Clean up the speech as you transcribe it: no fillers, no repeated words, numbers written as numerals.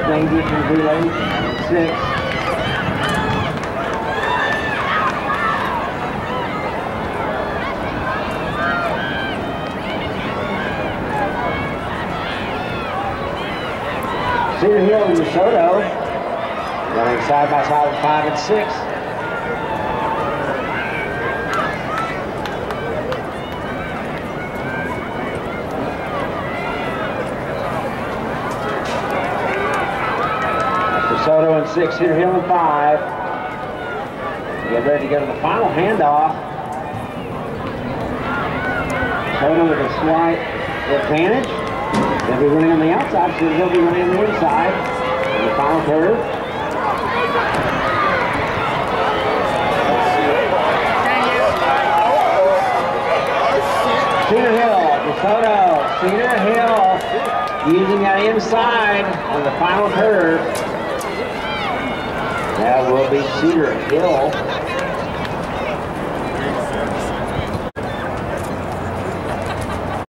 dangerous in relay. 6. Cedar Hill and DeSoto running side by side with 5 and 6. DeSoto and 6, Cedar Hill and 5. Get ready to go to the final handoff. DeSoto with a slight advantage. They'll be running on the outside, so they'll be running on the inside in the final curve. Cedar Hill, DeSoto, Cedar Hill using that inside on the final curve. That will be Cedar Hill.